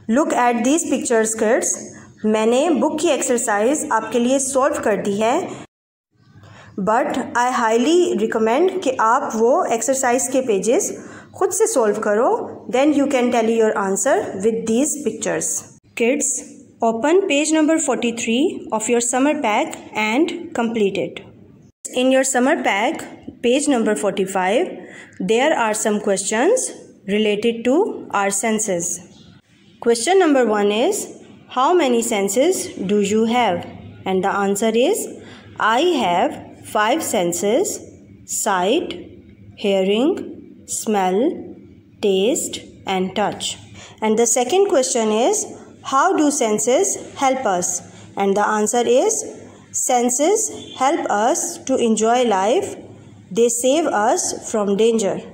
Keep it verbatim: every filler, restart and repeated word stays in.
Look at these pictures kids. मैंने book की exercise आपके लिए सॉल्व कर दी है, बट आई हाईली रिकमेंड कि आप वो एक्सरसाइज के पेजेस खुद से सॉल्व करो, then you can tell your answer with these pictures. Kids, open page number forty-three of your summer pack and complete it. In your summer pack, page number forty-five, there are some questions related to our senses. Question number one is, how many senses do you have? And the answer is, I have five senses: sight, hearing, smell, taste and touch. And the second question is, how do senses help us? And the answer is, senses help us to enjoy life. They save us from danger.